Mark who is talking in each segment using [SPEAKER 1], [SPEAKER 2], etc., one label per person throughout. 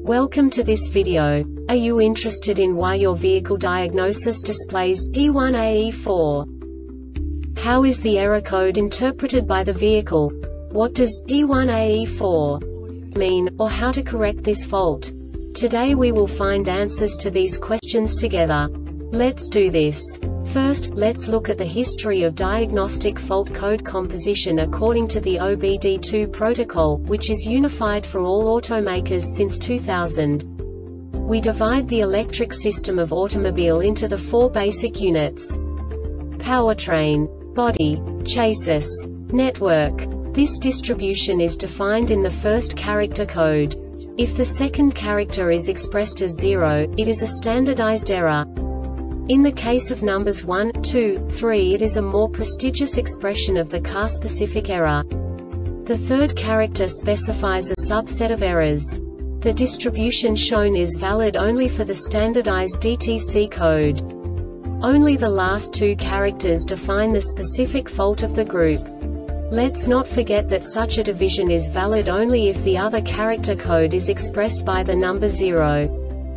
[SPEAKER 1] Welcome to this video. Are you interested in why your vehicle diagnosis displays P1AE4? How is the error code interpreted by the vehicle? What does P1AE4 mean, or how to correct this fault? Today we will find answers to these questions together. Let's do this. First, let's look at the history of diagnostic fault code composition according to the OBD2 protocol, which is unified for all automakers since 2000. We divide the electric system of automobile into the four basic units: powertrain, body, chassis, network. This distribution is defined in the first character code. If the second character is expressed as 0, it is a standardized error. In the case of numbers 1, 2, 3, it is a more prestigious expression of the car-specific error. The third character specifies a subset of errors. The distribution shown is valid only for the standardized DTC code. Only the last two characters define the specific fault of the group. Let's not forget that such a division is valid only if the other character code is expressed by the number 0.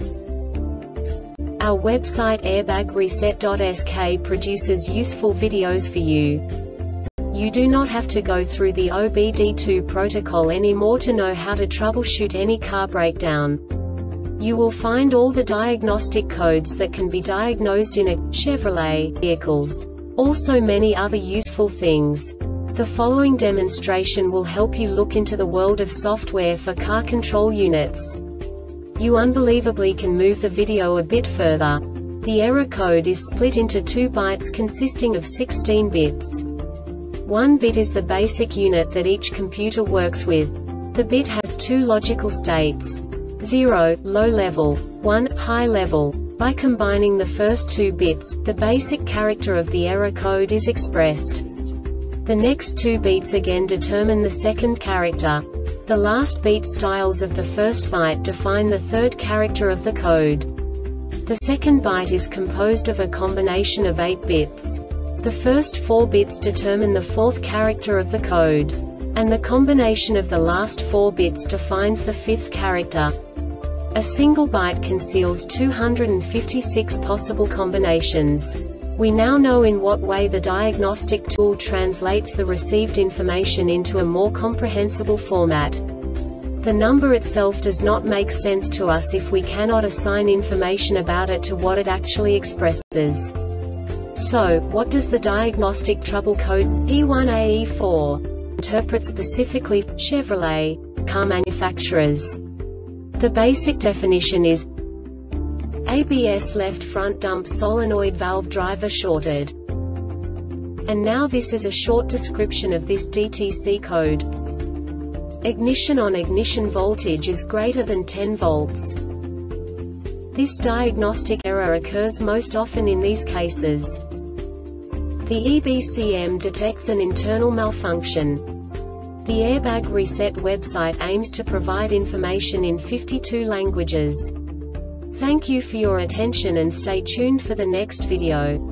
[SPEAKER 1] Our website airbagreset.sk produces useful videos for you. You do not have to go through the OBD2 protocol anymore to know how to troubleshoot any car breakdown. You will find all the diagnostic codes that can be diagnosed in a Chevrolet vehicles. Also many other useful things. The following demonstration will help you look into the world of software for car control units. You unbelievably can move the video a bit further. The error code is split into 2 bytes consisting of 16 bits. 1 bit is the basic unit that each computer works with. The bit has 2 logical states: 0, low level, 1, high level. By combining the first 2 bits, the basic character of the error code is expressed. The next 2 beats again determine the second character. The last beat styles of the first byte define the third character of the code. The second byte is composed of a combination of 8 bits. The first 4 bits determine the fourth character of the code. And the combination of the last 4 bits defines the fifth character. A single byte conceals 256 possible combinations. We now know in what way the diagnostic tool translates the received information into a more comprehensible format. The number itself does not make sense to us if we cannot assign information about it to what it actually expresses. So, what does the diagnostic trouble code P1AE4 interpret specifically for Chevrolet car manufacturers? The basic definition is ABS left front dump solenoid valve driver shorted. And now this is a short description of this DTC code. Ignition on ignition voltage is greater than 10 volts. This diagnostic error occurs most often in these cases. The EBCM detects an internal malfunction. The Airbag Reset website aims to provide information in 52 languages. Thank you for your attention and stay tuned for the next video.